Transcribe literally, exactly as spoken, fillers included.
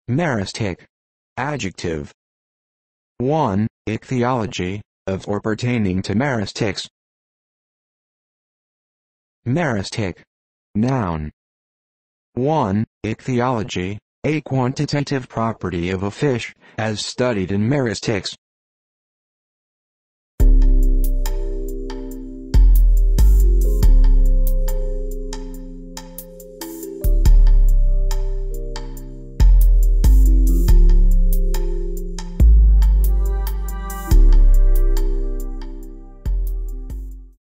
Meristic. Adjective. one. Ichthyology, of or pertaining to meristics. Meristic. Noun. one. Ichthyology, a quantitative property of a fish, as studied in meristics.